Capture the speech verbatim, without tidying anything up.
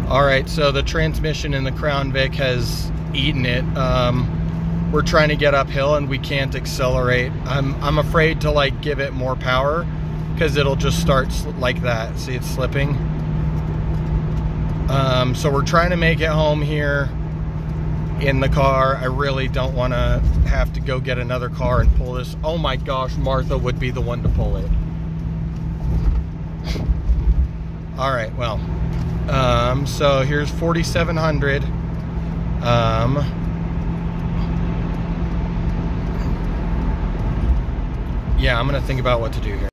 All right, so the transmission in the Crown Vic has eaten it. Um, we're trying to get uphill and we can't accelerate. I'm, I'm afraid to like give it more power because it'll just start like that. See, it's slipping. Um, so we're trying to make it home here in the car. I really don't want to have to go get another car and pull this. Oh my gosh, Martha would be the one to pull it. All right, well, um, so here's forty-seven hundred. Um, yeah, I'm gonna think about what to do here.